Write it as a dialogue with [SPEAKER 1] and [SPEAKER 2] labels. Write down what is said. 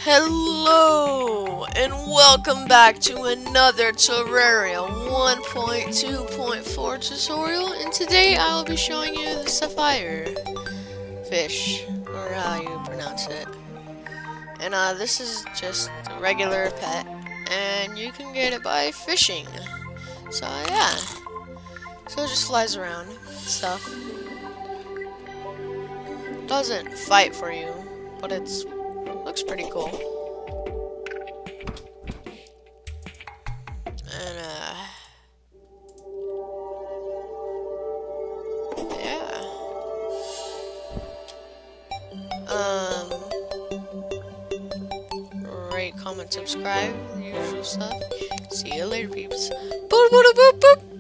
[SPEAKER 1] Hello, and welcome back to another Terraria 1.2.4 tutorial, and today I will be showing you the Zephyr fish, or how you pronounce it. And this is just a regular pet, and you can get it by fishing. So yeah, so it just flies around and stuff. Doesn't fight for you, but it's looks pretty cool. And yeah. Rate, comment, subscribe, the usual stuff. See you later, peeps. Boop boop boop boop.